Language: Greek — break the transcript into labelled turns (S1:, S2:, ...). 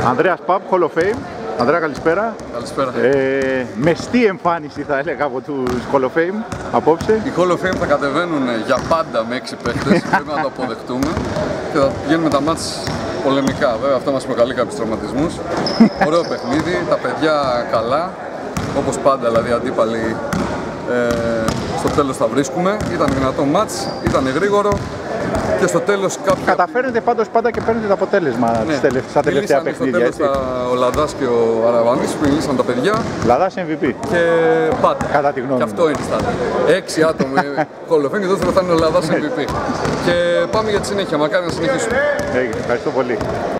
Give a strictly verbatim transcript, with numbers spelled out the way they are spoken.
S1: Ανδρέας Παπ, Hall of Fame. Ανδρέα, καλησπέρα.
S2: Καλησπέρα.
S1: Ε, μεστή εμφάνιση θα έλεγα από τους Hall of Fame απόψε.
S2: Οι Hall of Fame θα κατεβαίνουν για πάντα με έξι παίχτες, πρέπει να το αποδεχτούμε και θα γίνουν τα μάτς πολεμικά. Βέβαια αυτό μας προκαλεί κάποιους τραυματισμούς. Ωραίο παιχνίδι, τα παιδιά καλά, όπως πάντα δηλαδή αντίπαλοι ε, στο τέλος θα βρίσκουμε. Ήταν δυνατό μάτς, ήταν γρήγορο. Και στο τέλος κάποια...
S1: Καταφέρνετε πάντως πάντα και παίρνετε το αποτέλεσμα ναι. στα τελευταία παιχνίδια.
S2: Στο τέλος τα... ο Λαδάς και ο Αραβανής που μιλήσαν τα παιδιά.
S1: Λαδάς εμ βι πι.
S2: Και πάντα.
S1: Κατά τη γνώμη.
S2: Και αυτό είναι η στάδια. Έξι άτομα Hall of Fame και το δεύτερο θα είναι ο Λαδάς εμ βι πι. Και πάμε για τη συνέχεια. Μακάρι να συνεχίσουμε.
S1: Ευχαριστώ πολύ.